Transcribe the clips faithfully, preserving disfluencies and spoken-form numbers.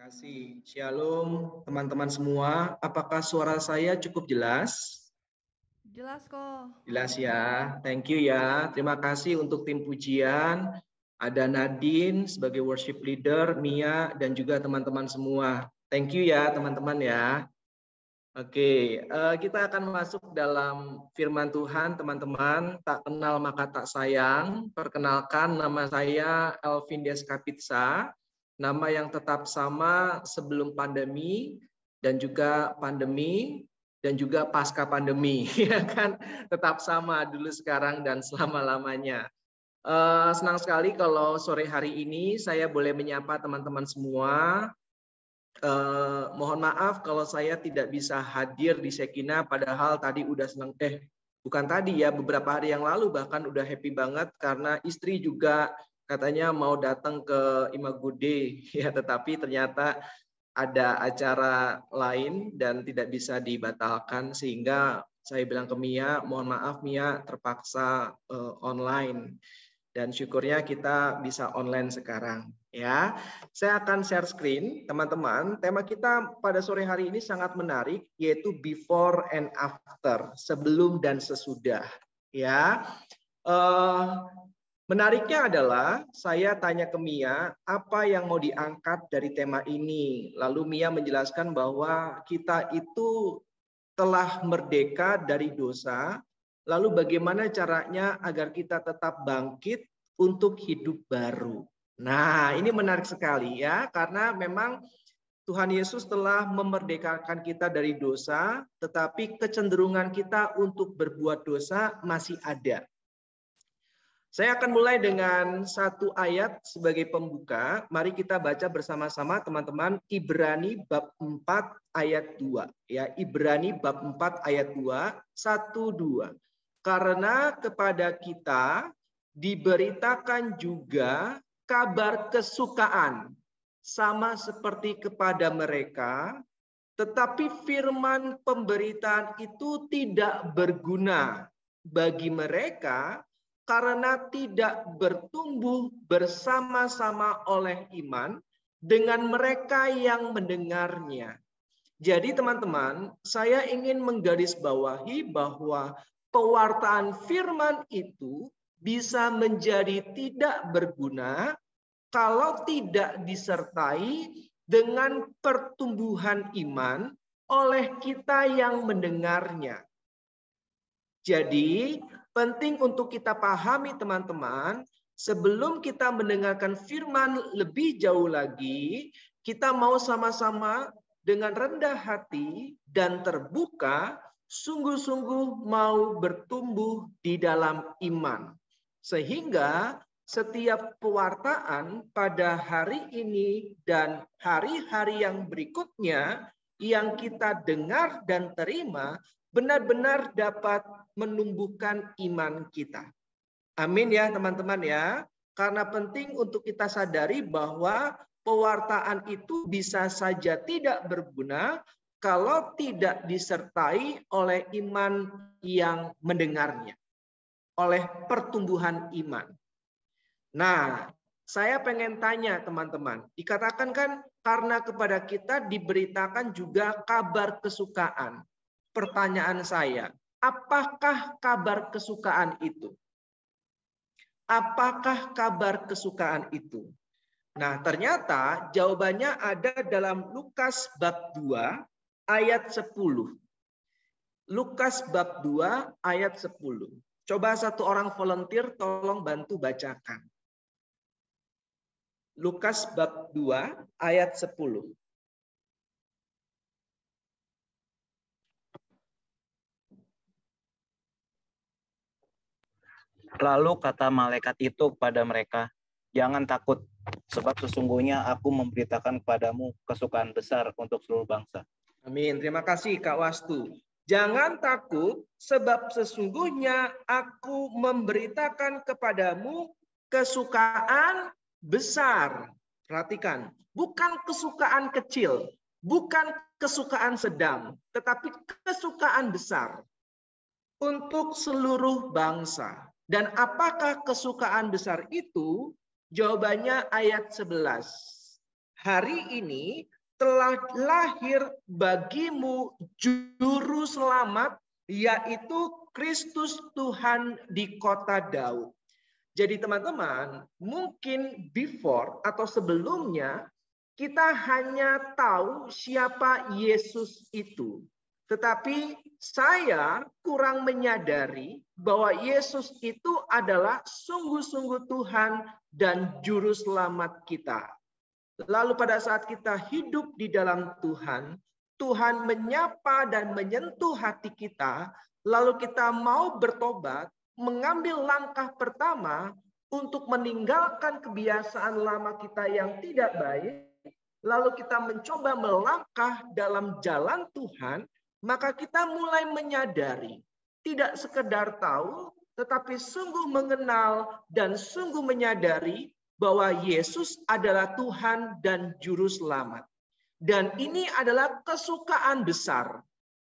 Kasih. Shalom teman-teman semua. Apakah suara saya cukup jelas? Jelas kok. Jelas ya. Thank you ya. Terima kasih untuk tim pujian. Ada Nadine sebagai worship leader, Mia dan juga teman-teman semua. Thank you ya teman-teman ya. Oke, uh, kita akan masuk dalam firman Tuhan teman-teman. Tak kenal maka tak sayang. Perkenalkan, nama saya Elvin Deskapitsa. Nama yang tetap sama sebelum pandemi dan juga pandemi dan juga pasca pandemi, ya kan, tetap sama dulu sekarang dan selama-lamanya. Uh, senang sekali kalau sore hari ini saya boleh menyapa teman-teman semua. Uh, mohon maaf kalau saya tidak bisa hadir di Sekina, padahal tadi udah senang eh bukan tadi ya, beberapa hari yang lalu bahkan udah happy banget karena istri juga katanya mau datang ke Imagude ya, tetapi ternyata ada acara lain dan tidak bisa dibatalkan sehingga saya bilang ke Mia, mohon maaf Mia terpaksa uh, online. Dan syukurnya kita bisa online sekarang ya. Saya akan share screen teman-teman. Tema kita pada sore hari ini sangat menarik, yaitu before and after, sebelum dan sesudah ya. Uh, menariknya adalah saya tanya ke Mia apa yang mau diangkat dari tema ini. Lalu Mia menjelaskan bahwa kita itu telah merdeka dari dosa. Lalu bagaimana caranya agar kita tetap bangkit untuk hidup baru. Nah, ini menarik sekali ya, karena memang Tuhan Yesus telah memerdekakan kita dari dosa, tetapi kecenderungan kita untuk berbuat dosa masih ada. Saya akan mulai dengan satu ayat sebagai pembuka. Mari kita baca bersama-sama teman-teman, Ibrani bab empat ayat dua. Ya, Ibrani bab empat ayat dua, satu dua. Karena kepada kita diberitakan juga kabar kesukaan sama seperti kepada mereka, tetapi firman pemberitaan itu tidak berguna bagi mereka karena tidak bertumbuh bersama-sama oleh iman dengan mereka yang mendengarnya. Jadi teman-teman, saya ingin menggarisbawahi bahwa pewartaan firman itu bisa menjadi tidak berguna kalau tidak disertai dengan pertumbuhan iman oleh kita yang mendengarnya. Jadi penting untuk kita pahami teman-teman, sebelum kita mendengarkan firman lebih jauh lagi, kita mau sama-sama dengan rendah hati dan terbuka, sungguh-sungguh mau bertumbuh di dalam iman. Sehingga setiap pewartaan pada hari ini dan hari-hari yang berikutnya yang kita dengar dan terima benar-benar dapat menumbuhkan iman kita. Amin ya teman-teman ya. Karena penting untuk kita sadari bahwa pewartaan itu bisa saja tidak berguna kalau tidak disertai oleh iman yang mendengarnya, oleh pertumbuhan iman. Nah, saya pengen tanya teman-teman, dikatakan kan karena kepada kita diberitakan juga kabar kesukaan. Pertanyaan saya, apakah kabar kesukaan itu? Apakah kabar kesukaan itu? Nah, ternyata jawabannya ada dalam Lukas bab dua ayat sepuluh. Lukas bab dua ayat sepuluh. Coba satu orang volunteer tolong bantu bacakan. Lukas bab dua ayat sepuluh. Lalu kata malaikat itu kepada mereka, jangan takut, sebab sesungguhnya aku memberitakan kepadamu kesukaan besar untuk seluruh bangsa. Amin. Terima kasih Kak Wastu. Jangan takut, sebab sesungguhnya aku memberitakan kepadamu kesukaan besar. Perhatikan, bukan kesukaan kecil, bukan kesukaan sedang, tetapi kesukaan besar untuk seluruh bangsa. Dan apakah kesukaan besar itu? Jawabannya ayat sebelas. hari ini telah lahir bagimu juru selamat, yaitu Kristus Tuhan di kota Daud. Jadi teman-teman, mungkin before atau sebelumnya kita hanya tahu siapa Yesus itu. Tetapi saya kurang menyadari bahwa Yesus itu adalah sungguh-sungguh Tuhan dan juru selamat kita. Lalu pada saat kita hidup di dalam Tuhan, Tuhan menyapa dan menyentuh hati kita, lalu kita mau bertobat, mengambil langkah pertama untuk meninggalkan kebiasaan lama kita yang tidak baik, lalu kita mencoba melangkah dalam jalan Tuhan, maka kita mulai menyadari, tidak sekedar tahu, tetapi sungguh mengenal dan sungguh menyadari bahwa Yesus adalah Tuhan dan Juru Selamat. Dan ini adalah kesukaan besar.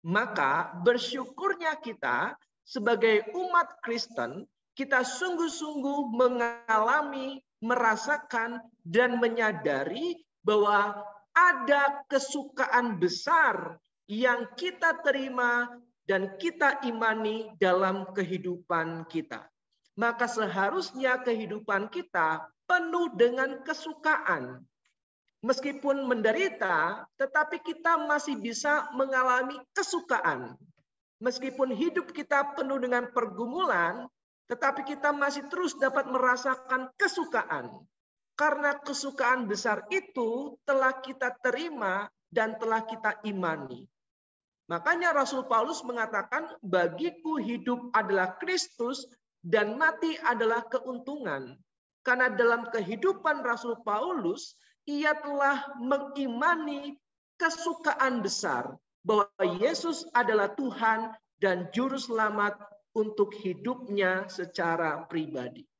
Maka bersyukurnya kita sebagai umat Kristen, kita sungguh-sungguh mengalami, merasakan, dan menyadari bahwa ada kesukaan besar yang kita terima dan kita imani dalam kehidupan kita. Maka seharusnya kehidupan kita penuh dengan kesukaan. Meskipun menderita, tetapi kita masih bisa mengalami kesukaan. Meskipun hidup kita penuh dengan pergumulan, tetapi kita masih terus dapat merasakan kesukaan. Karena kesukaan besar itu telah kita terima dan telah kita imani. Makanya Rasul Paulus mengatakan, bagiku hidup adalah Kristus dan mati adalah keuntungan. Karena dalam kehidupan Rasul Paulus, ia telah mengimani kesukaan besar bahwa Yesus adalah Tuhan dan Juru Selamat untuk hidupnya secara pribadi.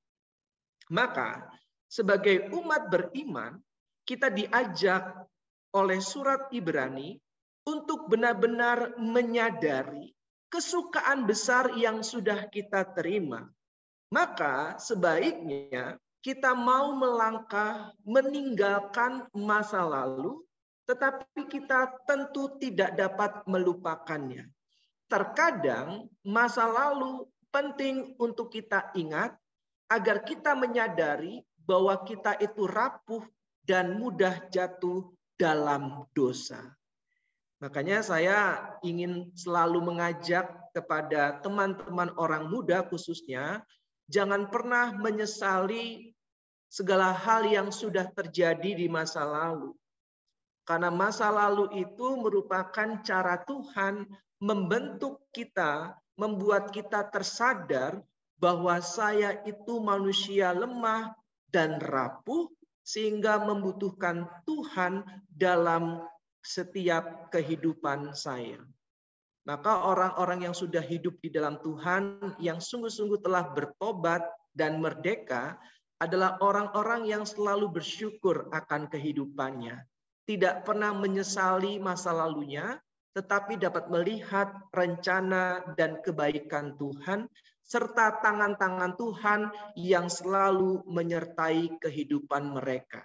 Maka sebagai umat beriman, kita diajak oleh surat Ibrani untuk benar-benar menyadari kesukaan besar yang sudah kita terima. Maka sebaiknya kita mau melangkah meninggalkan masa lalu, tetapi kita tentu tidak dapat melupakannya. Terkadang masa lalu penting untuk kita ingat agar kita menyadari bahwa kita itu rapuh dan mudah jatuh dalam dosa. Makanya saya ingin selalu mengajak kepada teman-teman orang muda khususnya, jangan pernah menyesali segala hal yang sudah terjadi di masa lalu. Karena masa lalu itu merupakan cara Tuhan membentuk kita, membuat kita tersadar bahwa saya itu manusia lemah dan rapuh, sehingga membutuhkan Tuhan dalam setiap kehidupan saya. Maka orang-orang yang sudah hidup di dalam Tuhan, yang sungguh-sungguh telah bertobat dan merdeka, adalah orang-orang yang selalu bersyukur akan kehidupannya. Tidak pernah menyesali masa lalunya, tetapi dapat melihat rencana dan kebaikan Tuhan, serta tangan-tangan Tuhan yang selalu menyertai kehidupan mereka.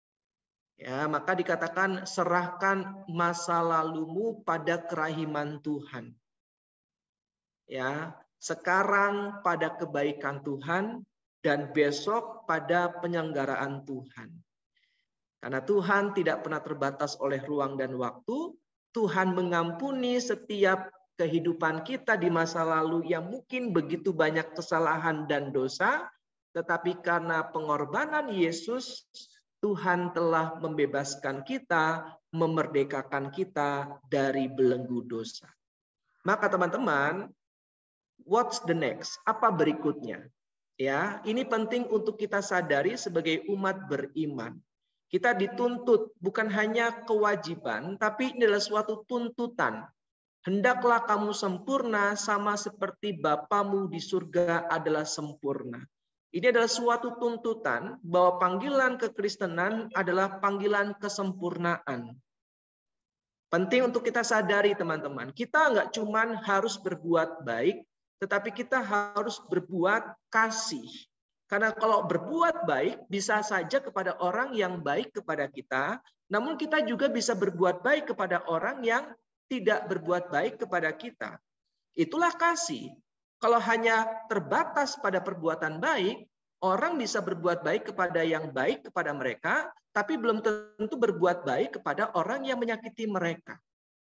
Ya, maka dikatakan serahkan masa lalumu pada kerahiman Tuhan. Ya, sekarang pada kebaikan Tuhan dan besok pada penyelenggaraan Tuhan. Karena Tuhan tidak pernah terbatas oleh ruang dan waktu, Tuhan mengampuni setiap kehidupan kita di masa lalu yang mungkin begitu banyak kesalahan dan dosa, tetapi karena pengorbanan Yesus, Tuhan telah membebaskan kita, memerdekakan kita dari belenggu dosa. Maka teman-teman, what's the next? Apa berikutnya? Ya, ini penting untuk kita sadari sebagai umat beriman. Kita dituntut bukan hanya kewajiban, tapi ini adalah suatu tuntutan. Hendaklah kamu sempurna sama seperti Bapamu di surga adalah sempurna. Ini adalah suatu tuntutan bahwa panggilan kekristenan adalah panggilan kesempurnaan. Penting untuk kita sadari teman-teman, kita nggak cuma harus berbuat baik, tetapi kita harus berbuat kasih. Karena kalau berbuat baik bisa saja kepada orang yang baik kepada kita, namun kita juga bisa berbuat baik kepada orang yang tidak berbuat baik kepada kita. Itulah kasih. Kalau hanya terbatas pada perbuatan baik, orang bisa berbuat baik kepada yang baik kepada mereka, tapi belum tentu berbuat baik kepada orang yang menyakiti mereka.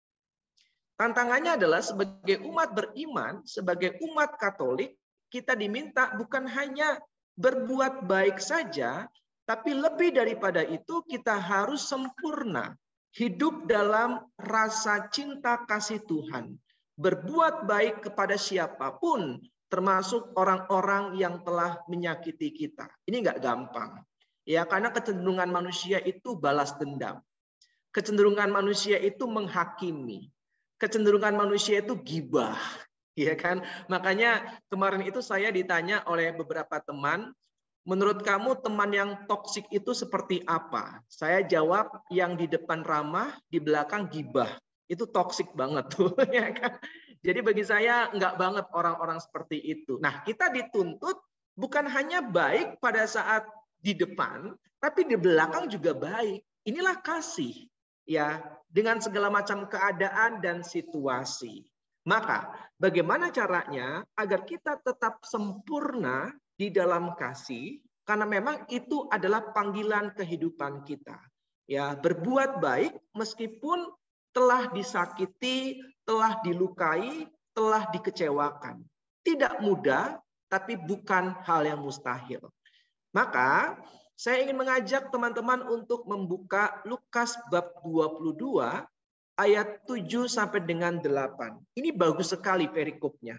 Tantangannya adalah sebagai umat beriman, sebagai umat Katolik, kita diminta bukan hanya berbuat baik saja, tapi lebih daripada itu kita harus sempurna. Hidup dalam rasa cinta kasih Tuhan. Berbuat baik kepada siapapun, termasuk orang-orang yang telah menyakiti kita. Ini nggak gampang. Ya, karena kecenderungan manusia itu balas dendam. Kecenderungan manusia itu menghakimi. Kecenderungan manusia itu gibah, ya kan? Makanya kemarin itu saya ditanya oleh beberapa teman, menurut kamu teman yang toksik itu seperti apa? Saya jawab, yang di depan ramah, di belakang gibah. Itu toksik banget tuh, ya kan? Jadi bagi saya nggak banget orang-orang seperti itu. Nah, kita dituntut bukan hanya baik pada saat di depan, tapi di belakang juga baik. Inilah kasih. Ya, dengan segala macam keadaan dan situasi. Maka, bagaimana caranya agar kita tetap sempurna di dalam kasih? Karena memang itu adalah panggilan kehidupan kita. Ya, berbuat baik meskipun telah disakiti, telah dilukai, telah dikecewakan. Tidak mudah, tapi bukan hal yang mustahil. Maka, saya ingin mengajak teman-teman untuk membuka Lukas bab dua puluh dua ayat tujuh sampai dengan delapan. Ini bagus sekali perikopnya.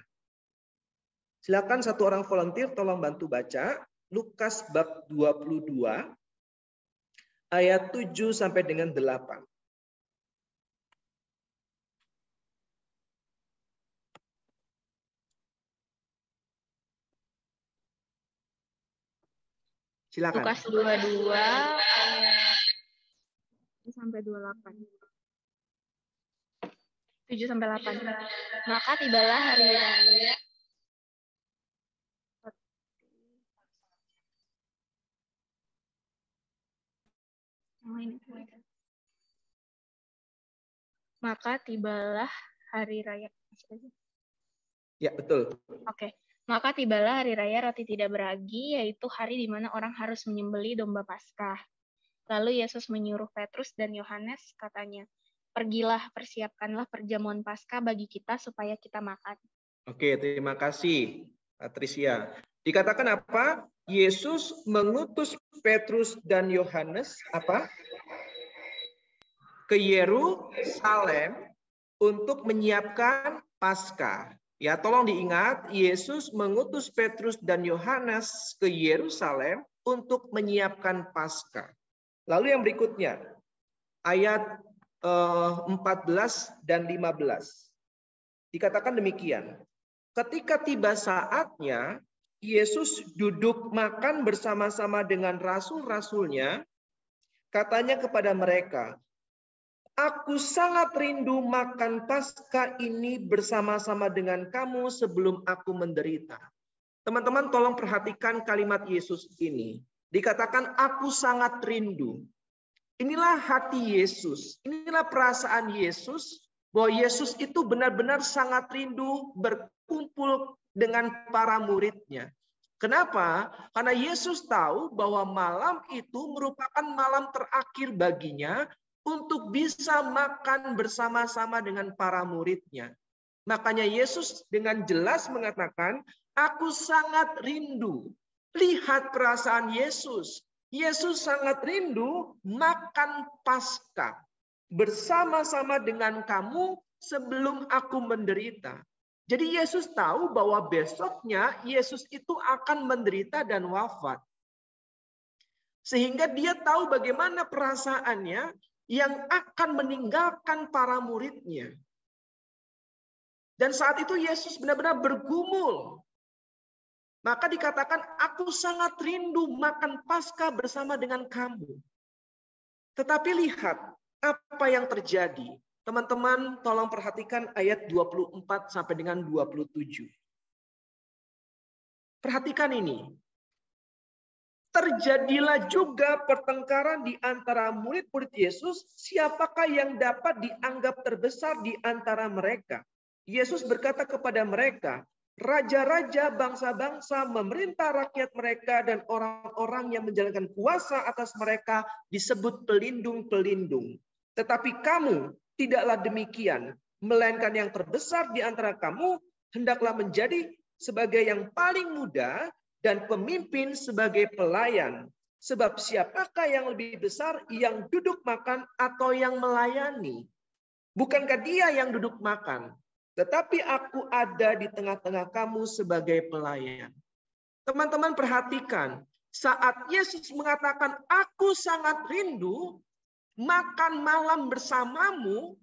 Silakan satu orang volunteer tolong bantu baca Lukas bab dua puluh dua ayat tujuh sampai dengan delapan. Silakan. Lukas dua puluh dua ayat sampai dua puluh delapan. tujuh sampai delapan. Maka tibalah hari raya. Maka tibalah hari raya. Ya, betul. Oke. Maka tibalah hari raya roti tidak beragi, yaitu hari di mana orang harus menyembelih domba Paskah. Lalu Yesus menyuruh Petrus dan Yohanes, katanya, pergilah, persiapkanlah perjamuan Paskah bagi kita supaya kita makan. Oke, terima kasih, Patricia. Dikatakan apa? Yesus mengutus Petrus dan Yohanes apa? Ke Yerusalem untuk menyiapkan Paskah. Ya, tolong diingat, Yesus mengutus Petrus dan Yohanes ke Yerusalem untuk menyiapkan Paskah. Lalu yang berikutnya, ayat eh, empat belas dan lima belas. Dikatakan demikian. Ketika tiba saatnya, Yesus duduk makan bersama-sama dengan rasul-rasulnya, katanya kepada mereka, aku sangat rindu makan Paskah ini bersama-sama dengan kamu sebelum aku menderita. Teman-teman tolong perhatikan kalimat Yesus ini. Dikatakan aku sangat rindu. Inilah hati Yesus. Inilah perasaan Yesus bahwa Yesus itu benar-benar sangat rindu berkumpul dengan para muridnya. Kenapa? Karena Yesus tahu bahwa malam itu merupakan malam terakhir baginya untuk bisa makan bersama-sama dengan para muridnya. Makanya Yesus dengan jelas mengatakan, aku sangat rindu. Lihat perasaan Yesus. Yesus sangat rindu makan Paskah bersama-sama dengan kamu sebelum aku menderita. Jadi Yesus tahu bahwa besoknya Yesus itu akan menderita dan wafat. Sehingga dia tahu bagaimana perasaannya yang akan meninggalkan para muridnya. Dan saat itu Yesus benar-benar bergumul. Maka dikatakan, aku sangat rindu makan Paskah bersama dengan kamu. Tetapi lihat apa yang terjadi. Teman-teman tolong perhatikan ayat dua puluh empat sampai dengan dua puluh tujuh. Perhatikan ini. terjadilah juga pertengkaran di antara murid-murid Yesus, siapakah yang dapat dianggap terbesar di antara mereka. Yesus berkata kepada mereka, raja-raja bangsa-bangsa memerintah rakyat mereka dan orang-orang yang menjalankan kuasa atas mereka disebut pelindung-pelindung. Tetapi kamu tidaklah demikian, melainkan yang terbesar di antara kamu hendaklah menjadi sebagai yang paling muda dan pemimpin sebagai pelayan. Sebab siapakah yang lebih besar, yang duduk makan atau yang melayani? Bukankah dia yang duduk makan? Tetapi aku ada di tengah-tengah kamu sebagai pelayan. Teman-teman perhatikan, saat Yesus mengatakan, aku sangat rindu makan malam bersamamu,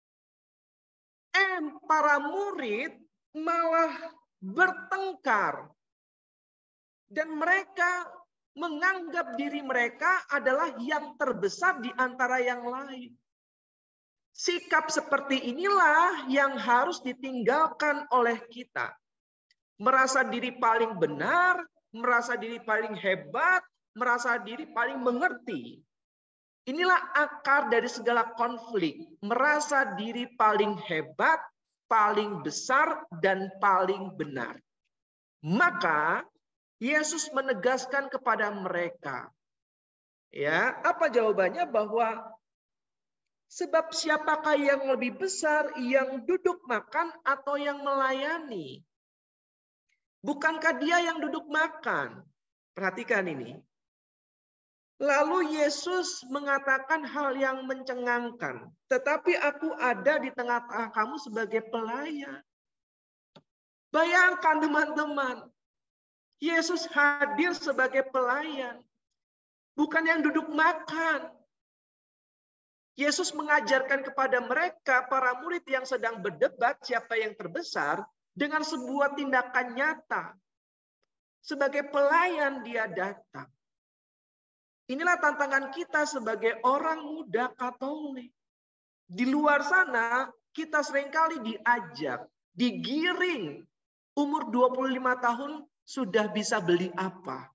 eh para murid malah bertengkar. Dan mereka menganggap diri mereka adalah yang terbesar di antara yang lain. Sikap seperti inilah yang harus ditinggalkan oleh kita. Merasa diri paling benar, merasa diri paling hebat, merasa diri paling mengerti. Inilah akar dari segala konflik. Merasa diri paling hebat, paling besar, dan paling benar. Maka Yesus menegaskan kepada mereka, ya, apa jawabannya? Bahwa sebab siapakah yang lebih besar, yang duduk makan atau yang melayani? Bukankah dia yang duduk makan? Perhatikan ini. Lalu Yesus mengatakan hal yang mencengangkan, tetapi aku ada di tengah-tengah kamu sebagai pelayan. Bayangkan teman-teman, Yesus hadir sebagai pelayan, bukan yang duduk makan. Yesus mengajarkan kepada mereka, para murid yang sedang berdebat siapa yang terbesar, dengan sebuah tindakan nyata. Sebagai pelayan dia datang. Inilah tantangan kita sebagai orang muda Katolik. Di luar sana, kita seringkali diajak, digiring. Umur dua puluh lima tahun, sudah bisa beli apa?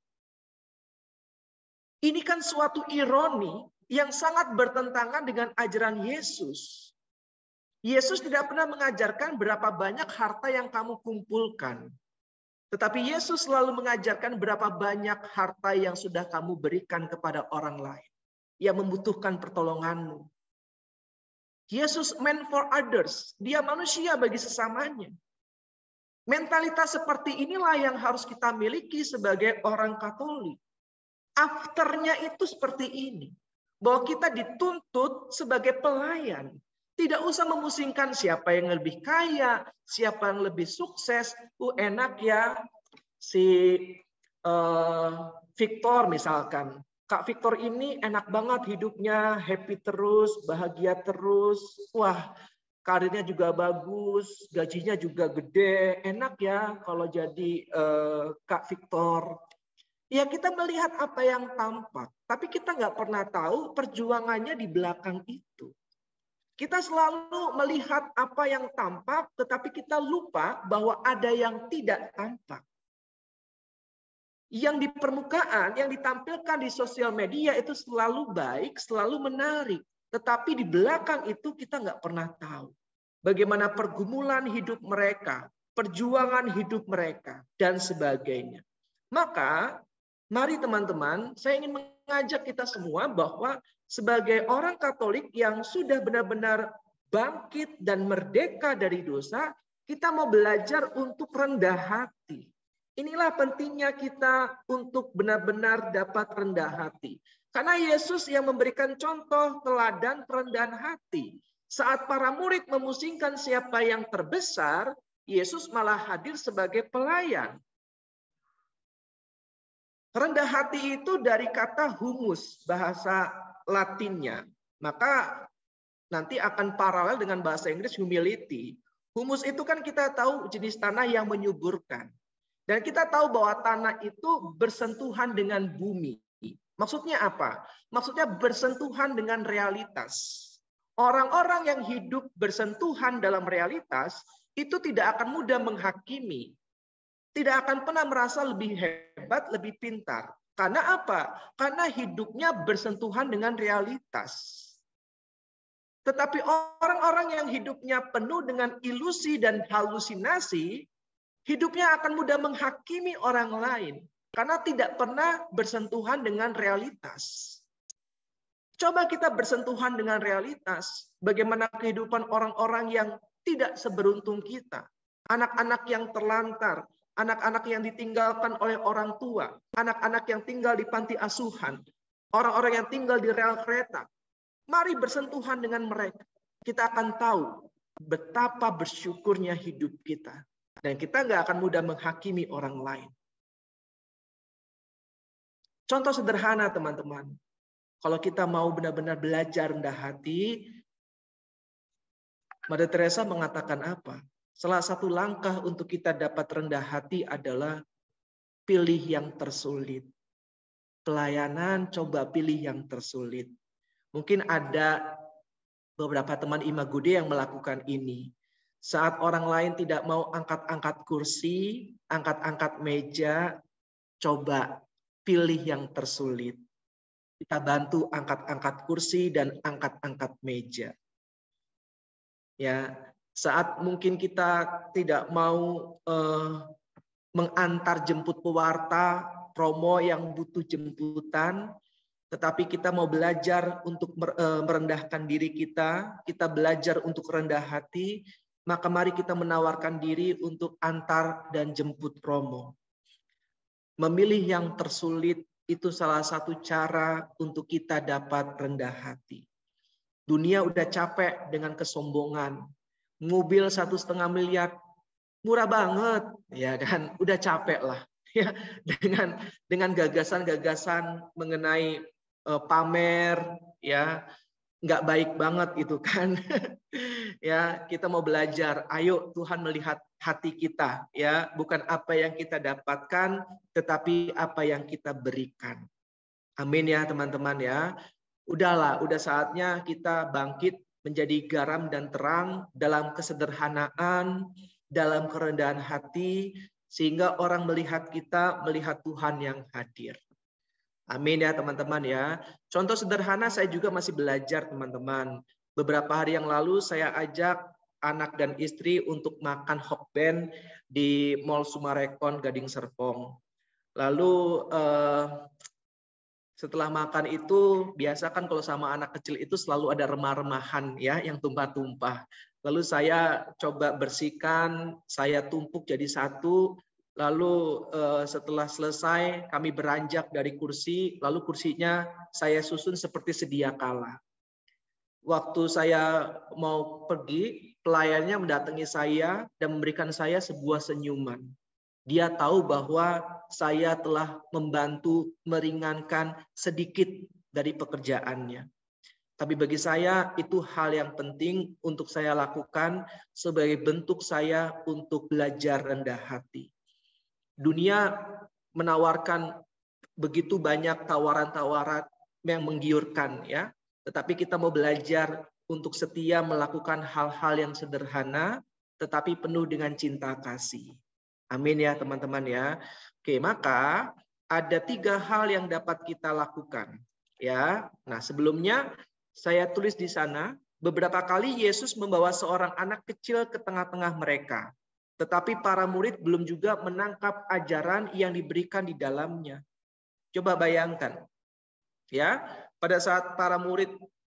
Ini kan suatu ironi yang sangat bertentangan dengan ajaran Yesus. Yesus tidak pernah mengajarkan berapa banyak harta yang kamu kumpulkan. Tetapi Yesus selalu mengajarkan berapa banyak harta yang sudah kamu berikan kepada orang lain yang membutuhkan pertolonganmu. Yesus meant for others. Dia manusia bagi sesamanya. Mentalitas seperti inilah yang harus kita miliki sebagai orang Katolik. Afternya itu seperti ini. Bahwa kita dituntut sebagai pelayan. Tidak usah memusingkan siapa yang lebih kaya, siapa yang lebih sukses. Uh, enak ya, si uh, Victor misalkan. Kak Victor ini enak banget hidupnya, happy terus, bahagia terus. Wah, karirnya juga bagus, gajinya juga gede, enak ya kalau jadi uh, Kak Victor. Ya kita melihat apa yang tampak, tapi kita nggak pernah tahu perjuangannya di belakang itu. Kita selalu melihat apa yang tampak, tetapi kita lupa bahwa ada yang tidak tampak. Yang di permukaan, yang ditampilkan di sosial media itu selalu baik, selalu menarik. Tetapi di belakang itu kita nggak pernah tahu. Bagaimana pergumulan hidup mereka, perjuangan hidup mereka, dan sebagainya. Maka, mari teman-teman, saya ingin mengajak kita semua bahwa sebagai orang Katolik yang sudah benar-benar bangkit dan merdeka dari dosa, kita mau belajar untuk rendah hati. Inilah pentingnya kita untuk benar-benar dapat rendah hati. Karena Yesus yang memberikan contoh teladan perendahan hati. Saat para murid memusingkan siapa yang terbesar, Yesus malah hadir sebagai pelayan. Rendah hati itu dari kata humus, bahasa Latinnya. Maka nanti akan paralel dengan bahasa Inggris humility. Humus itu kan kita tahu jenis tanah yang menyuburkan. Dan kita tahu bahwa tanah itu bersentuhan dengan bumi. Maksudnya apa? Maksudnya bersentuhan dengan realitas. Orang-orang yang hidup bersentuhan dalam realitas itu tidak akan mudah menghakimi. Tidak akan pernah merasa lebih hebat, lebih pintar. Karena apa? Karena hidupnya bersentuhan dengan realitas. Tetapi orang-orang yang hidupnya penuh dengan ilusi dan halusinasi, hidupnya akan mudah menghakimi orang lain. Karena tidak pernah bersentuhan dengan realitas. Coba kita bersentuhan dengan realitas. Bagaimana kehidupan orang-orang yang tidak seberuntung kita. Anak-anak yang terlantar. Anak-anak yang ditinggalkan oleh orang tua. Anak-anak yang tinggal di panti asuhan. Orang-orang yang tinggal di rel kereta. Mari bersentuhan dengan mereka. Kita akan tahu betapa bersyukurnya hidup kita. Dan kita nggak akan mudah menghakimi orang lain. Contoh sederhana teman-teman. Kalau kita mau benar-benar belajar rendah hati, Mother Teresa mengatakan apa? Salah satu langkah untuk kita dapat rendah hati adalah pilih yang tersulit. Pelayanan, coba pilih yang tersulit. Mungkin ada beberapa teman Imagude yang melakukan ini. Saat orang lain tidak mau angkat-angkat kursi, angkat-angkat meja, coba pilih yang tersulit. Kita bantu angkat-angkat kursi dan angkat-angkat meja. Ya, saat mungkin kita tidak mau eh, mengantar jemput pewarta, promo yang butuh jemputan, tetapi kita mau belajar untuk merendahkan diri kita, kita belajar untuk rendah hati, maka mari kita menawarkan diri untuk antar dan jemput promo. Memilih yang tersulit itu salah satu cara untuk kita dapat rendah hati. Dunia udah capek dengan kesombongan. Mobil satu setengah miliar murah banget, ya kan? Udah capek lah, ya dengan dengan gagasan-gagasan mengenai uh, pamer, ya nggak baik banget itu kan? Ya kita mau belajar. Ayo Tuhan melihat hati kita, ya bukan apa yang kita dapatkan, tetapi apa yang kita berikan. Amin ya teman-teman ya. Udahlah, udah saatnya kita bangkit menjadi garam dan terang dalam kesederhanaan, dalam kerendahan hati, sehingga orang melihat kita, melihat Tuhan yang hadir. Amin ya teman-teman ya. Contoh sederhana saya juga masih belajar teman-teman. Beberapa hari yang lalu saya ajak anak dan istri untuk makan hokben di Mall Sumarekon Gading Serpong. Lalu eh, setelah makan itu, biasa kan kalau sama anak kecil itu selalu ada remah-remahan ya yang tumpah-tumpah. Lalu saya coba bersihkan, saya tumpuk jadi satu. Lalu eh, setelah selesai kami beranjak dari kursi, lalu kursinya saya susun seperti sedia kala. Waktu saya mau pergi, pelayannya mendatangi saya dan memberikan saya sebuah senyuman. Dia tahu bahwa saya telah membantu meringankan sedikit dari pekerjaannya. Tapi bagi saya itu hal yang penting untuk saya lakukan sebagai bentuk saya untuk belajar rendah hati. Dunia menawarkan begitu banyak tawaran-tawaran yang menggiurkan ya, tetapi kita mau belajar untuk setia melakukan hal-hal yang sederhana tetapi penuh dengan cinta kasih. Amin ya teman-teman ya. Oke, maka ada tiga hal yang dapat kita lakukan ya. Nah, sebelumnya saya tulis di sana beberapa kali Yesus membawa seorang anak kecil ke tengah-tengah mereka. Tetapi para murid belum juga menangkap ajaran yang diberikan di dalamnya. Coba bayangkan. Ya, pada saat para murid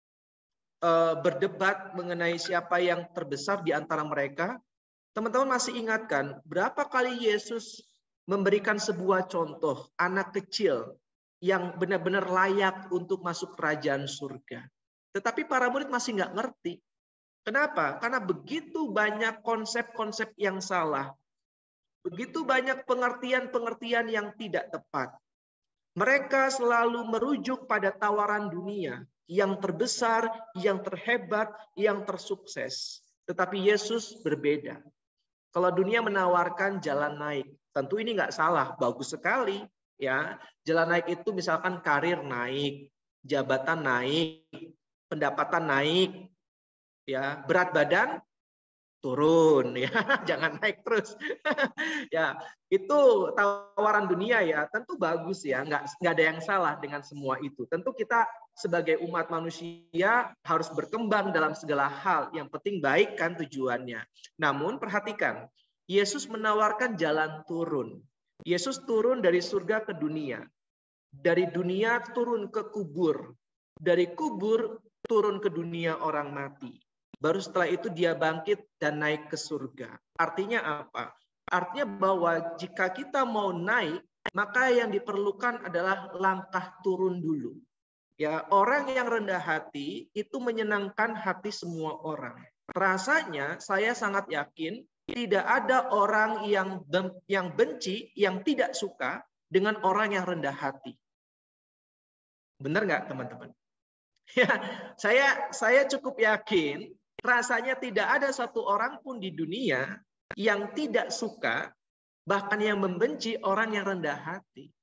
uh, berdebat mengenai siapa yang terbesar di antara mereka, teman-teman masih ingatkan berapa kali Yesus memberikan sebuah contoh anak kecil yang benar-benar layak untuk masuk kerajaan surga. Tetapi para murid masih nggak ngerti. Kenapa? Karena begitu banyak konsep-konsep yang salah. Begitu banyak pengertian-pengertian yang tidak tepat. Mereka selalu merujuk pada tawaran dunia yang terbesar, yang terhebat, yang tersukses. Tetapi Yesus berbeda. Kalau dunia menawarkan jalan naik, tentu ini nggak salah, bagus sekali. Ya, jalan naik itu misalkan karir naik, jabatan naik, pendapatan naik, ya berat badan turun ya, jangan naik terus. Ya, itu tawaran dunia ya, tentu bagus ya, nggak nggak ada yang salah dengan semua itu. Tentu kita sebagai umat manusia harus berkembang dalam segala hal. Yang penting baik kan tujuannya. Namun perhatikan, Yesus menawarkan jalan turun. Yesus turun dari surga ke dunia. Dari dunia turun ke kubur. Dari kubur turun ke dunia orang mati. Baru setelah itu dia bangkit dan naik ke surga. Artinya apa? Artinya bahwa jika kita mau naik, maka yang diperlukan adalah langkah turun dulu. Ya, orang yang rendah hati itu menyenangkan hati semua orang. Rasanya saya sangat yakin tidak ada orang yang yang benci, yang tidak suka dengan orang yang rendah hati. Benar nggak teman-teman? Ya, saya saya cukup yakin rasanya tidak ada satu orang pun di dunia yang tidak suka, bahkan yang membenci orang yang rendah hati.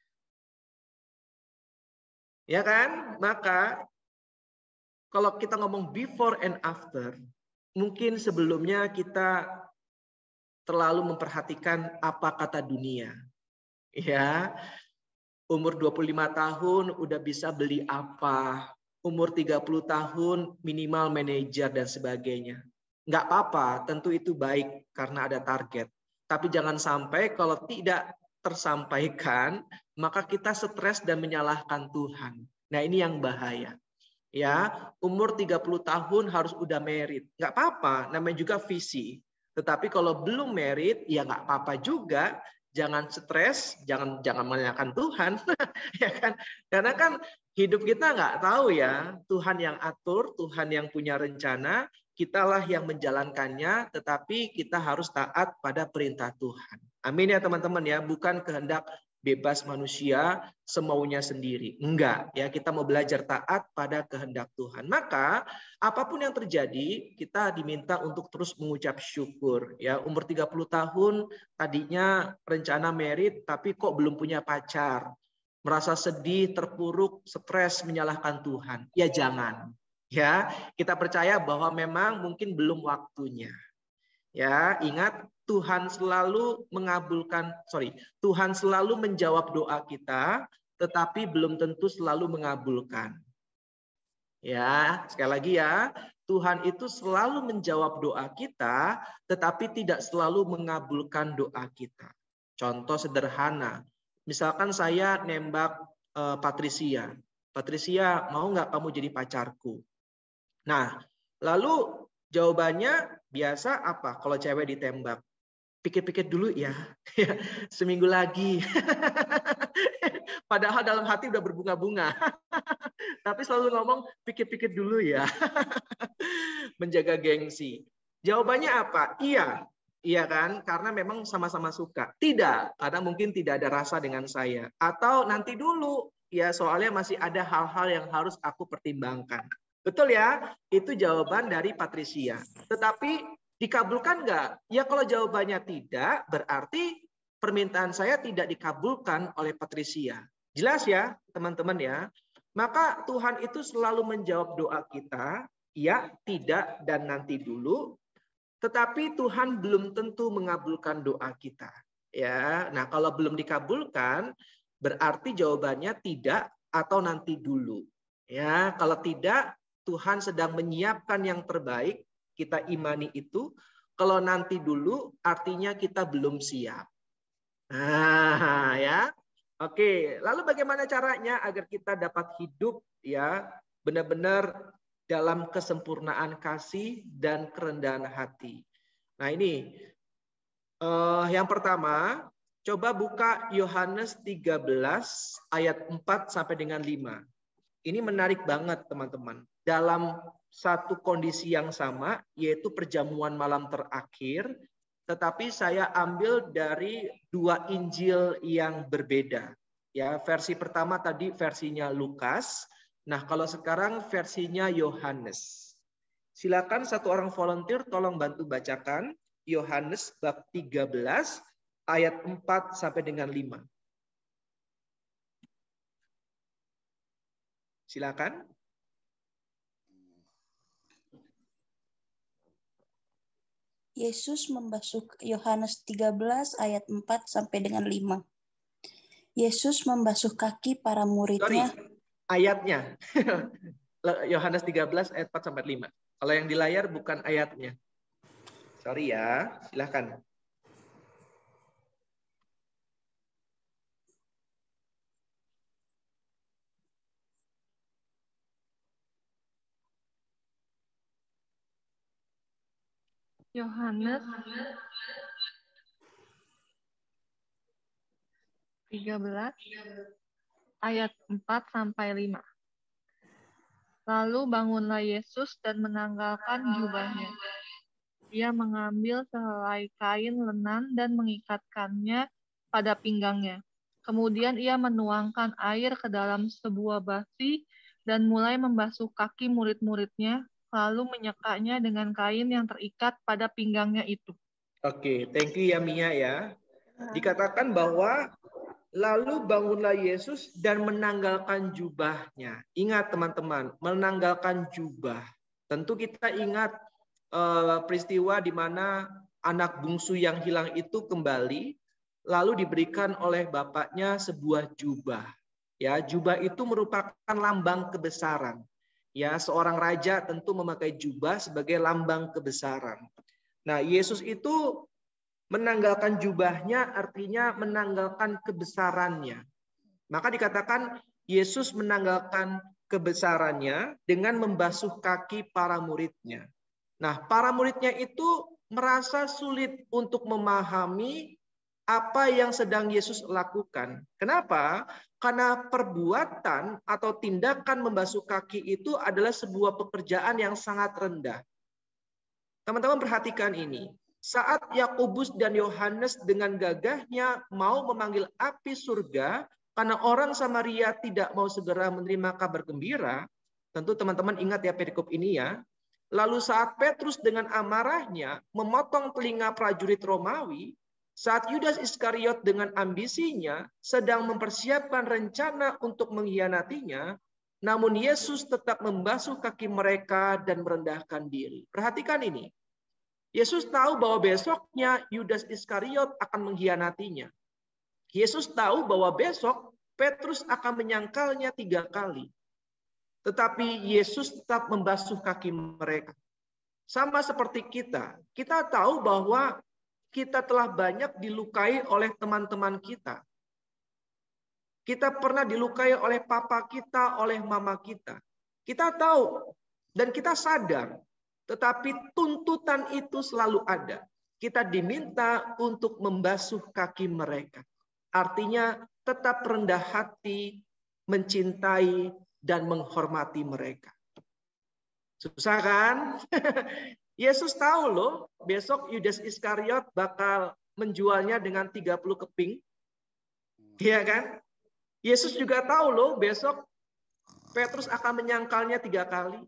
Ya kan? Maka kalau kita ngomong before and after, mungkin sebelumnya kita terlalu memperhatikan apa kata dunia. Ya, umur dua puluh lima tahun udah bisa beli apa, umur tiga puluh tahun minimal manajer dan sebagainya. Nggak apa-apa, tentu itu baik karena ada target. Tapi jangan sampai kalau tidak tersampaikan, maka kita stres dan menyalahkan Tuhan. Nah ini yang bahaya. Ya, umur tiga puluh tahun harus udah married. Nggak apa-apa, namanya juga visi. Tetapi kalau belum married, ya nggak apa-apa juga. Jangan stres, jangan jangan menyalahkan Tuhan, ya kan? Karena kan hidup kita nggak tahu ya, Tuhan yang atur, Tuhan yang punya rencana, kitalah yang menjalankannya, tetapi kita harus taat pada perintah Tuhan. Amin ya teman-teman ya, bukan kehendak bebas manusia semaunya sendiri. Enggak, ya kita mau belajar taat pada kehendak Tuhan. Maka apapun yang terjadi, kita diminta untuk terus mengucap syukur. Ya, umur tiga puluh tahun tadinya rencana merit tapi kok belum punya pacar. Merasa sedih, terpuruk, stres, menyalahkan Tuhan. Ya jangan. Ya, kita percaya bahwa memang mungkin belum waktunya. Ya, ingat Tuhan selalu mengabulkan, sorry, Tuhan selalu menjawab doa kita, tetapi belum tentu selalu mengabulkan. Ya, sekali lagi ya, Tuhan itu selalu menjawab doa kita, tetapi tidak selalu mengabulkan doa kita. Contoh sederhana, misalkan saya nembak eh, Patricia, Patricia mau nggak kamu jadi pacarku? Nah, lalu jawabannya biasa apa kalau cewek ditembak? Pikir-pikir dulu ya, seminggu lagi. Padahal dalam hati udah berbunga-bunga. Tapi selalu ngomong pikir-pikir dulu ya. Menjaga gengsi. Jawabannya apa? Iya. Iya kan? Karena memang sama-sama suka. Tidak, karena mungkin tidak ada rasa dengan saya. Atau nanti dulu. Ya soalnya masih ada hal-hal yang harus aku pertimbangkan. Betul ya? Itu jawaban dari Patricia. Tetapi dikabulkan nggak? Ya kalau jawabannya tidak, berarti permintaan saya tidak dikabulkan oleh Patricia. Jelas ya teman-teman ya? Maka Tuhan itu selalu menjawab doa kita, ya, tidak, dan nanti dulu. Tetapi Tuhan belum tentu mengabulkan doa kita. Ya, nah kalau belum dikabulkan, berarti jawabannya tidak atau nanti dulu. Ya, kalau tidak, Tuhan sedang menyiapkan yang terbaik. Kita imani itu. Kalau nanti dulu, artinya kita belum siap. Nah, ya. Oke, lalu bagaimana caranya agar kita dapat hidup ya benar-benar dalam kesempurnaan kasih dan kerendahan hati. Nah, ini eh, yang pertama, coba buka Yohanes tiga belas ayat empat sampai dengan lima. Ini menarik banget, teman-teman. Dalam satu kondisi yang sama, yaitu perjamuan malam terakhir, tetapi saya ambil dari dua Injil yang berbeda. Ya, versi pertama tadi versinya Lukas. Nah, kalau sekarang versinya Yohanes. Silakan satu orang volunteer tolong bantu bacakan Yohanes bab tiga belas ayat empat sampai dengan lima. Silakan. Yesus membasuh Yohanes tiga belas ayat empat sampai dengan lima. Yesus membasuh kaki para muridnya. Sorry, ayatnya. Yohanes tiga belas ayat empat sampai lima. Kalau yang di layar bukan ayatnya. Sorry ya, silakan. Yohanes tiga belas ayat empat sampai lima. Lalu bangunlah Yesus dan menanggalkan jubahnya. Ia mengambil sehelai kain lenan dan mengikatkannya pada pinggangnya. Kemudian ia menuangkan air ke dalam sebuah basi dan mulai membasuh kaki murid-muridnya, lalu menyekanya dengan kain yang terikat pada pinggangnya itu. Oke, thank you ya Mia ya. Dikatakan bahwa lalu bangunlah Yesus dan menanggalkan jubahnya. Ingat teman-teman, menanggalkan jubah. Tentu kita ingat uh, peristiwa di mana anak bungsu yang hilang itu kembali, lalu diberikan oleh bapaknya sebuah jubah. Ya, jubah itu merupakan lambang kebesaran. Ya, seorang raja tentu memakai jubah sebagai lambang kebesaran. Nah, Yesus itu menanggalkan jubahnya artinya menanggalkan kebesarannya. Maka dikatakan Yesus menanggalkan kebesarannya dengan membasuh kaki para muridnya. Nah, para muridnya itu merasa sulit untuk memahami apa yang sedang Yesus lakukan. Kenapa? Karena perbuatan atau tindakan membasuh kaki itu adalah sebuah pekerjaan yang sangat rendah. Teman-teman perhatikan ini. Saat Yakobus dan Yohanes dengan gagahnya mau memanggil api surga karena orang Samaria tidak mau segera menerima kabar gembira, tentu teman-teman ingat ya perikop ini ya. Lalu saat Petrus dengan amarahnya memotong telinga prajurit Romawi, saat Yudas Iskariot dengan ambisinya sedang mempersiapkan rencana untuk mengkhianatinya, namun Yesus tetap membasuh kaki mereka dan merendahkan diri. Perhatikan ini. Yesus tahu bahwa besoknya Yudas Iskariot akan mengkhianatinya. Yesus tahu bahwa besok Petrus akan menyangkalnya tiga kali. Tetapi Yesus tetap membasuh kaki mereka. Sama seperti kita. Kita tahu bahwa kita telah banyak dilukai oleh teman-teman kita. Kita pernah dilukai oleh papa kita, oleh mama kita. Kita tahu dan kita sadar. Tetapi tuntutan itu selalu ada. Kita diminta untuk membasuh kaki mereka. Artinya tetap rendah hati, mencintai, dan menghormati mereka. Susah kan? Yesus tahu loh, besok Yudas Iskariot bakal menjualnya dengan tiga puluh keping. Iya kan? Yesus juga tahu loh, besok Petrus akan menyangkalnya tiga kali.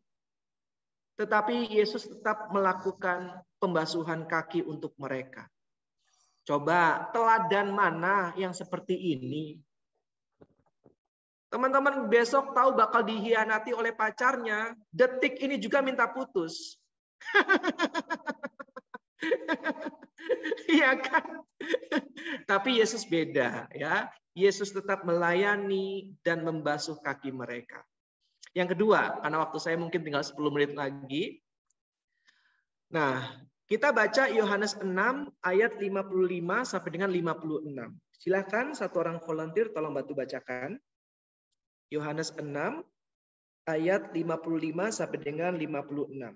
Tetapi Yesus tetap melakukan pembasuhan kaki untuk mereka. Coba teladan mana yang seperti ini? Teman-teman besok tahu bakal dikhianati oleh pacarnya, detik ini juga minta putus. Iya kan? Tapi Yesus beda ya. Yesus tetap melayani dan membasuh kaki mereka. Yang kedua, karena waktu saya mungkin tinggal sepuluh menit lagi. Nah, kita baca Yohanes enam ayat lima puluh lima sampai dengan lima puluh enam. Silakan satu orang volunteer tolong bantu bacakan. Yohanes enam ayat lima puluh lima sampai dengan lima puluh enam.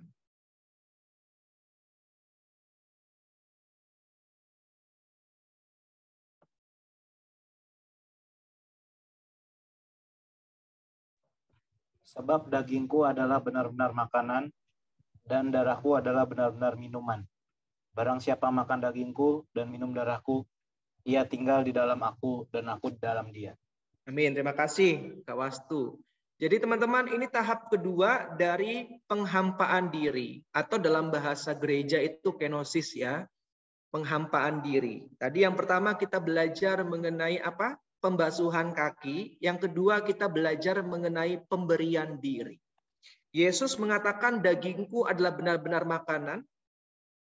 Sebab dagingku adalah benar-benar makanan, dan darahku adalah benar-benar minuman. Barang siapa makan dagingku dan minum darahku, ia tinggal di dalam aku dan aku di dalam dia. Amin. Terima kasih, Kak Wastu. Jadi teman-teman, ini tahap kedua dari penghampaan diri. Atau dalam bahasa gereja itu kenosis ya. Penghampaan diri. Tadi yang pertama kita belajar mengenai apa? Pembasuhan kaki. Yang kedua kita belajar mengenai pemberian diri. Yesus mengatakan dagingku adalah benar-benar makanan.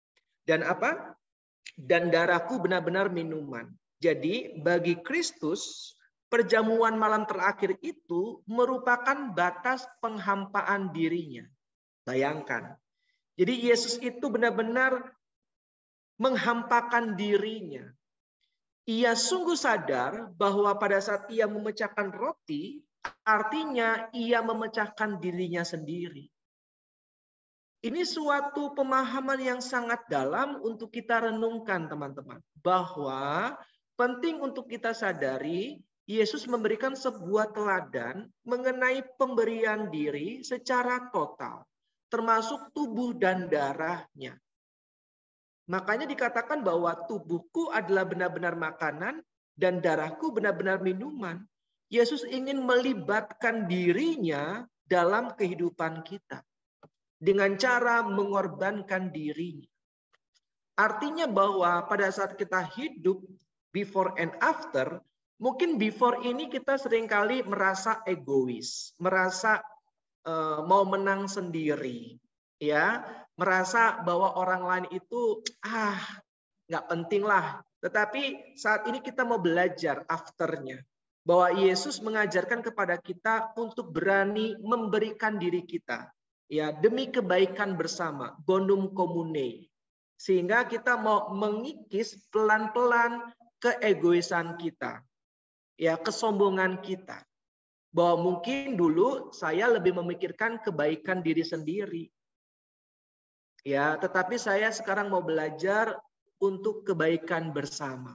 Dan apa? Dan darahku benar-benar minuman. Jadi bagi Kristus, perjamuan malam terakhir itu merupakan batas penghampaan dirinya. Bayangkan. Jadi Yesus itu benar-benar menghampakan dirinya. Ia sungguh sadar bahwa pada saat ia memecahkan roti, artinya ia memecahkan dirinya sendiri. Ini suatu pemahaman yang sangat dalam untuk kita renungkan, teman-teman. Bahwa penting untuk kita sadari, Yesus memberikan sebuah teladan mengenai pemberian diri secara total, termasuk tubuh dan darahnya. Makanya dikatakan bahwa tubuhku adalah benar-benar makanan dan darahku benar-benar minuman. Yesus ingin melibatkan dirinya dalam kehidupan kita dengan cara mengorbankan dirinya. Artinya bahwa pada saat kita hidup before and after, mungkin before ini kita seringkali merasa egois, merasa uh, mau menang sendiri, ya, merasa bahwa orang lain itu ah nggak penting lah. Tetapi saat ini kita mau belajar afternya, bahwa Yesus mengajarkan kepada kita untuk berani memberikan diri kita, ya, demi kebaikan bersama, bonum commune, sehingga kita mau mengikis pelan-pelan keegoisan kita, ya, kesombongan kita, bahwa mungkin dulu saya lebih memikirkan kebaikan diri sendiri. Ya, tetapi saya sekarang mau belajar untuk kebaikan bersama.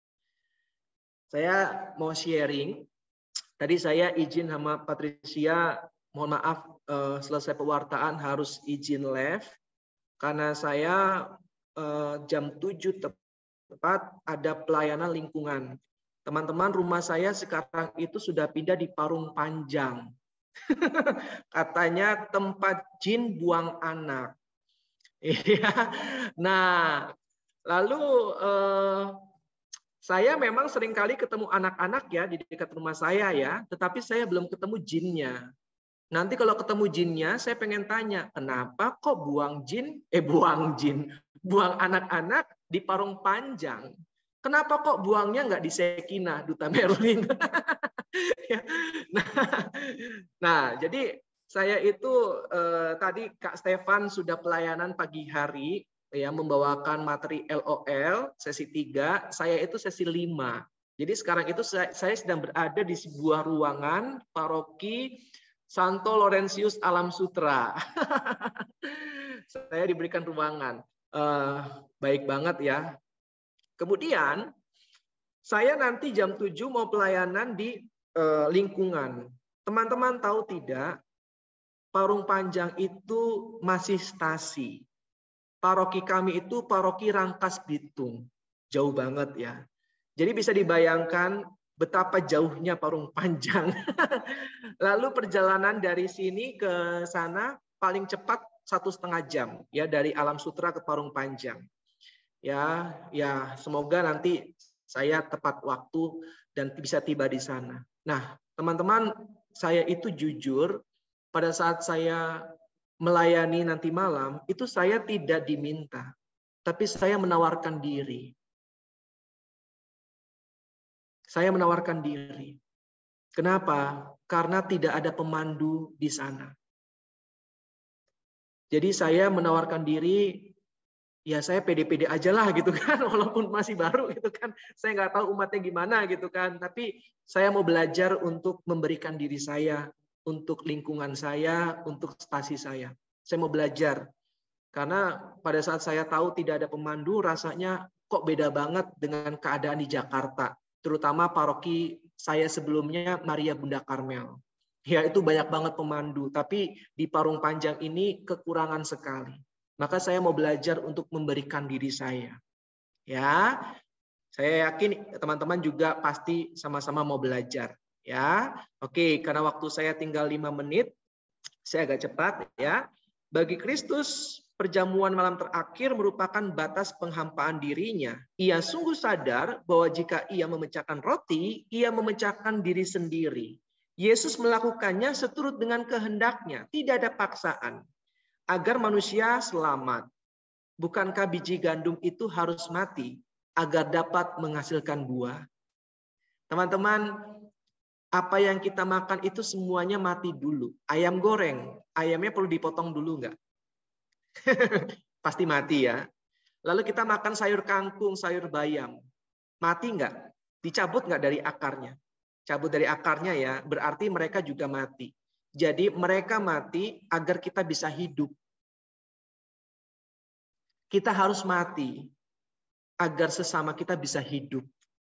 Saya mau sharing. Tadi saya izin sama Patricia, mohon maaf eh, selesai pewartaan harus izin live karena saya eh, jam tujuh tepat ada pelayanan lingkungan. Teman-teman, rumah saya sekarang itu sudah pindah di Parung Panjang. Katanya tempat jin buang anak. Iya. Nah, lalu eh, saya memang seringkali ketemu anak-anak ya di dekat rumah saya ya, tetapi saya belum ketemu jinnya. Nanti kalau ketemu jinnya, saya pengen tanya, kenapa kok buang jin, eh buang jin, buang anak-anak di Parung Panjang? Kenapa kok buangnya nggak di Sekinah, Duta Merlin? nah, nah, jadi saya itu eh, tadi Kak Stefan sudah pelayanan pagi hari ya membawakan materi L O L sesi tiga, saya itu sesi lima. Jadi sekarang itu saya, saya sedang berada di sebuah ruangan paroki Santo Laurentius Alam Sutra. Saya diberikan ruangan. Eh, baik banget ya. Kemudian saya nanti jam tujuh mau pelayanan di eh, lingkungan. Teman-teman tahu tidak? Parung Panjang itu masih stasi. Paroki kami itu paroki Rangkas Bitung. Jauh banget ya. Jadi bisa dibayangkan betapa jauhnya Parung Panjang. Lalu perjalanan dari sini ke sana paling cepat satu setengah jam ya dari Alam Sutra ke Parung Panjang. Ya, ya semoga nanti saya tepat waktu dan bisa tiba di sana. Nah, teman-teman, saya itu jujur. Pada saat saya melayani nanti malam, itu saya tidak diminta. Tapi saya menawarkan diri. Saya menawarkan diri. Kenapa? Karena tidak ada pemandu di sana. Jadi saya menawarkan diri, ya saya pede-pede aja lah gitu kan, walaupun masih baru gitu kan. Saya nggak tahu umatnya gimana gitu kan. Tapi saya mau belajar untuk memberikan diri saya, untuk lingkungan saya, untuk stasi saya. Saya mau belajar. Karena pada saat saya tahu tidak ada pemandu, rasanya kok beda banget dengan keadaan di Jakarta. Terutama paroki saya sebelumnya, Maria Bunda Karmel. Ya itu banyak banget pemandu, tapi di Parung Panjang ini kekurangan sekali. Maka saya mau belajar untuk memberikan diri saya. Ya, saya yakin teman-teman juga pasti sama-sama mau belajar. Ya, oke, karena waktu saya tinggal lima menit, saya agak cepat ya. Bagi Kristus, perjamuan malam terakhir merupakan batas penghampaan dirinya. Ia sungguh sadar bahwa jika ia memecahkan roti, ia memecahkan diri sendiri. Yesus melakukannya seturut dengan kehendaknya, tidak ada paksaan, agar manusia selamat. Bukankah biji gandum itu harus mati agar dapat menghasilkan buah? Teman-teman, apa yang kita makan itu semuanya mati dulu. Ayam goreng, ayamnya perlu dipotong dulu nggak? Pasti mati ya. Lalu kita makan sayur kangkung, sayur bayam. Mati nggak? Dicabut nggak dari akarnya? Cabut dari akarnya ya, berarti mereka juga mati. Jadi mereka mati agar kita bisa hidup. Kita harus mati agar sesama kita bisa hidup.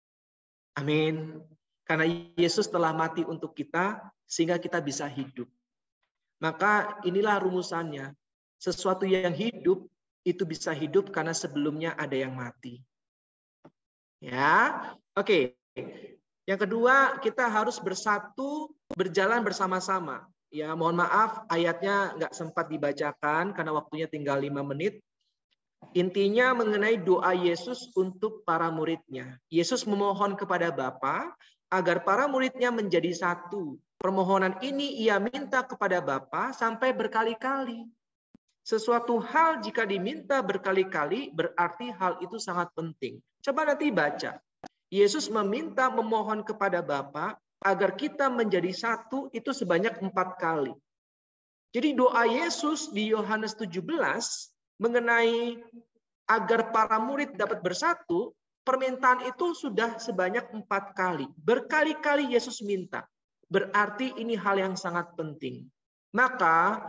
Amin. Karena Yesus telah mati untuk kita, sehingga kita bisa hidup. Maka inilah rumusannya. Sesuatu yang hidup, itu bisa hidup karena sebelumnya ada yang mati. Ya, oke. Yang kedua, kita harus bersatu, berjalan bersama-sama. Ya, mohon maaf, ayatnya nggak sempat dibacakan karena waktunya tinggal lima menit. Intinya mengenai doa Yesus untuk para muridnya. Yesus memohon kepada Bapa agar para muridnya menjadi satu. Permohonan ini ia minta kepada Bapa sampai berkali-kali. Sesuatu hal jika diminta berkali-kali berarti hal itu sangat penting. Coba nanti baca. Yesus meminta memohon kepada Bapa agar kita menjadi satu itu sebanyak empat kali. Jadi doa Yesus di Yohanes tujuh belas mengenai agar para murid dapat bersatu, permintaan itu sudah sebanyak empat kali. Berkali-kali Yesus minta. Berarti ini hal yang sangat penting. Maka,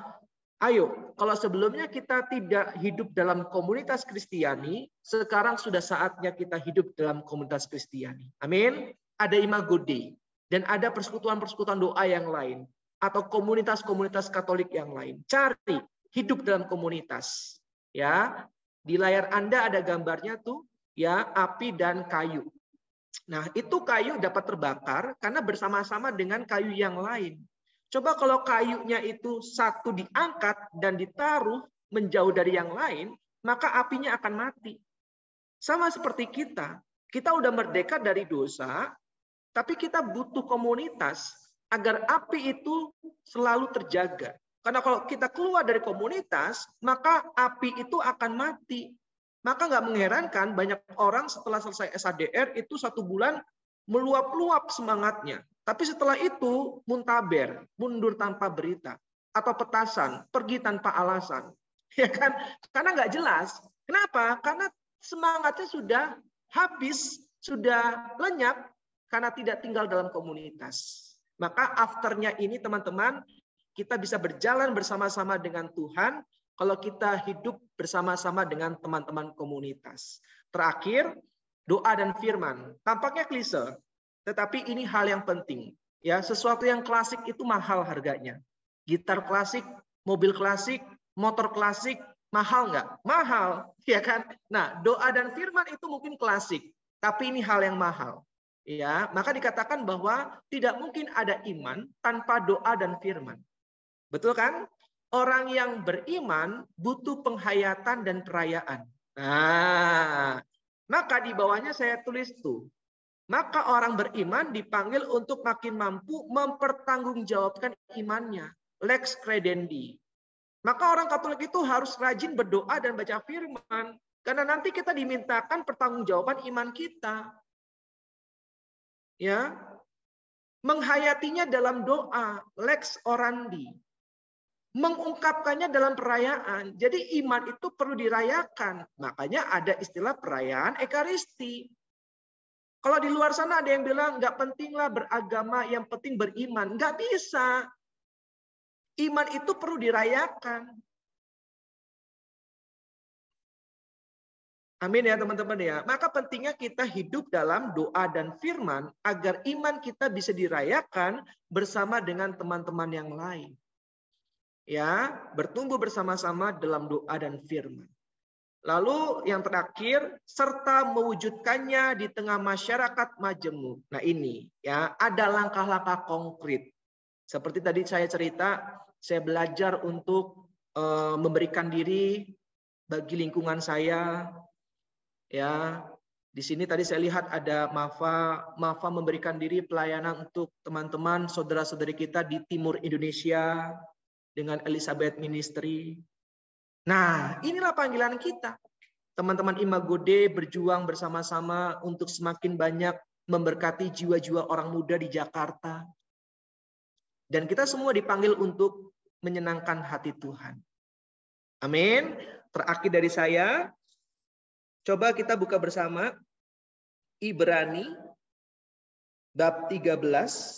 ayo, kalau sebelumnya kita tidak hidup dalam komunitas Kristiani, sekarang sudah saatnya kita hidup dalam komunitas Kristiani. Amin. Ada Imago Dei, dan ada persekutuan-persekutuan doa yang lain, atau komunitas-komunitas Katolik yang lain. Cari hidup dalam komunitas. Ya, di layar Anda ada gambarnya tuh, ya, api dan kayu. Nah, itu kayu dapat terbakar karena bersama-sama dengan kayu yang lain. Coba kalau kayunya itu satu diangkat dan ditaruh menjauh dari yang lain, maka apinya akan mati. Sama seperti kita, kita udah merdeka dari dosa, tapi kita butuh komunitas agar api itu selalu terjaga. Karena kalau kita keluar dari komunitas, maka api itu akan mati. Maka nggak mengherankan banyak orang setelah selesai S A D R itu satu bulan meluap-luap semangatnya. Tapi setelah itu muntaber, mundur tanpa berita. Atau petasan, pergi tanpa alasan. Ya kan? Karena nggak jelas. Kenapa? Karena semangatnya sudah habis, sudah lenyap karena tidak tinggal dalam komunitas. Maka afternya ini teman-teman, kita bisa berjalan bersama-sama dengan Tuhan kalau kita hidup bersama-sama dengan teman-teman komunitas. Terakhir, doa dan firman. Tampaknya klise, tetapi ini hal yang penting. Ya, sesuatu yang klasik itu mahal harganya. Gitar klasik, mobil klasik, motor klasik, mahal nggak? Mahal, ya kan? Nah, doa dan firman itu mungkin klasik, tapi ini hal yang mahal. Ya, maka dikatakan bahwa tidak mungkin ada iman tanpa doa dan firman. Betul kan? Orang yang beriman butuh penghayatan dan perayaan. Nah, maka di bawahnya saya tulis tuh. Maka orang beriman dipanggil untuk makin mampu mempertanggungjawabkan imannya. Lex credendi. Maka orang Katolik itu harus rajin berdoa dan baca firman. Karena nanti kita dimintakan pertanggungjawaban iman kita. Ya, menghayatinya dalam doa. Lex orandi. Mengungkapkannya dalam perayaan. Jadi iman itu perlu dirayakan. Makanya ada istilah perayaan Ekaristi. Kalau di luar sana ada yang bilang nggak pentinglah beragama, yang penting beriman. Nggak bisa. Iman itu perlu dirayakan. Amin ya teman-teman ya. Maka pentingnya kita hidup dalam doa dan firman agar iman kita bisa dirayakan bersama dengan teman-teman yang lain. Ya, bertumbuh bersama-sama dalam doa dan firman. Lalu yang terakhir, serta mewujudkannya di tengah masyarakat majemuk. Nah ini, ya, ada langkah-langkah konkret. Seperti tadi saya cerita, saya belajar untuk uh, memberikan diri bagi lingkungan saya. Ya, di sini tadi saya lihat ada Mafa, Mafa memberikan diri pelayanan untuk teman-teman, saudara-saudari kita di timur Indonesia dengan Elizabeth Ministry. Nah, inilah panggilan kita. teman-teman Imago Dei berjuang bersama-sama untuk semakin banyak memberkati jiwa-jiwa orang muda di Jakarta. Dan kita semua dipanggil untuk menyenangkan hati Tuhan. Amin. Terakhir dari saya, coba kita buka bersama Ibrani bab tiga belas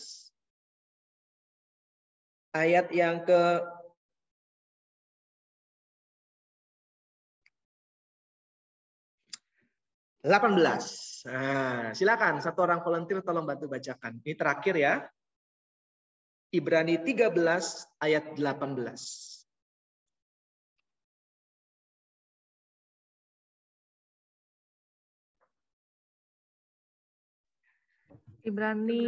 ayat yang ke delapan belas. Nah, silakan satu orang volunteer tolong bantu bacakan. Ini terakhir ya. Ibrani tiga belas ayat delapan belas. Ibrani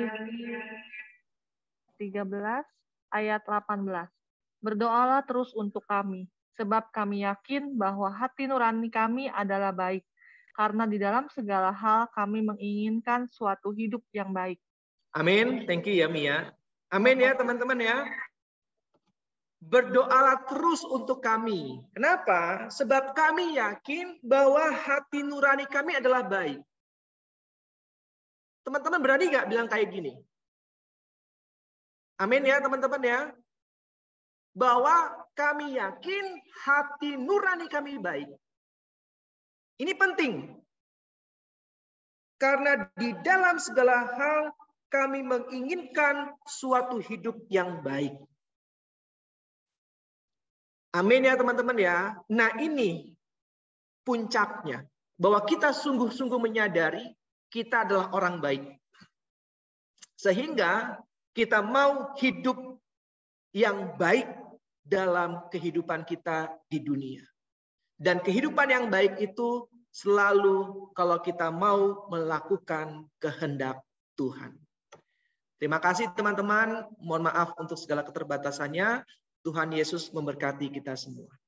tiga belas ayat delapan belas. Berdoalah terus untuk kami, sebab kami yakin bahwa hati nurani kami adalah baik, karena di dalam segala hal kami menginginkan suatu hidup yang baik. Amin. Thank you ya Mia. Amin ya teman-teman ya. Berdoalah terus untuk kami. Kenapa? Sebab kami yakin bahwa hati nurani kami adalah baik. Teman-teman berani nggak bilang kayak gini? Amin ya teman-teman ya. Bahwa kami yakin hati nurani kami baik. Ini penting. Karena di dalam segala hal kami menginginkan suatu hidup yang baik. Amin ya teman-teman ya. Nah ini puncaknya. Bahwa kita sungguh-sungguh menyadari kita adalah orang baik. Sehingga kita mau hidup yang baik dalam kehidupan kita di dunia. Dan kehidupan yang baik itu selalu kalau kita mau melakukan kehendak Tuhan. Terima kasih teman-teman. Mohon maaf untuk segala keterbatasannya. Tuhan Yesus memberkati kita semua.